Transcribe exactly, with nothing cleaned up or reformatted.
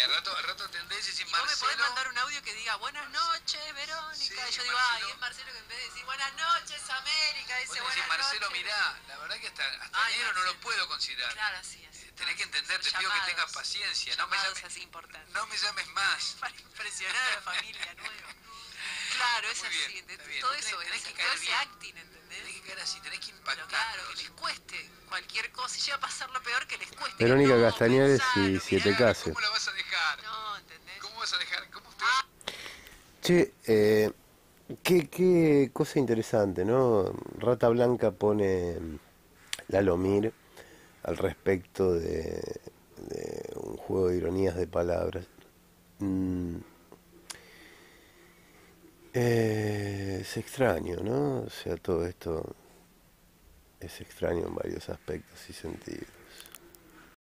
Al rato, al rato atendés y decís, Y vos me podés Marcelo. mandar un audio que diga, buenas noches, Verónica. Sí, y yo digo, Marcelo. ay, es Marcelo que en vez de decir, buenas noches, América, dice, Vos le buenas decís, Marcelo, noches. mirá, la verdad que hasta, hasta Ay, enero no lo Marcelo. puedo considerar. Claro, así, así. Eh, tenés que entender, te Son pido que llamados, tengas paciencia. No me, llamados llames, así importantes. no me llames más. Para impresionar a la familia nueva. Claro, es Muy así, bien, ¿entendés? está bien. Todo Vos eso, tenés, tenés es, que todo caer ese bien. acting, ¿entendés? Tenés que caer así, tenés que Pero claro, que impactarlos. les cueste cualquier cosa. Si llega a pasar lo peor, que les cueste. Que Verónica no, Castañares y pensalo, Siete mirá. Case. ¿Cómo la vas a dejar? No, ¿entendés? ¿Cómo vas a dejar? ¿Cómo te vas a... Che, eh, qué, qué cosa interesante, ¿no? Rata Blanca pone Lalo Mir al respecto de, de un juego de ironías de palabras. Mm, eh, es extraño, ¿no? O sea, todo esto es extraño en varios aspectos y sentidos.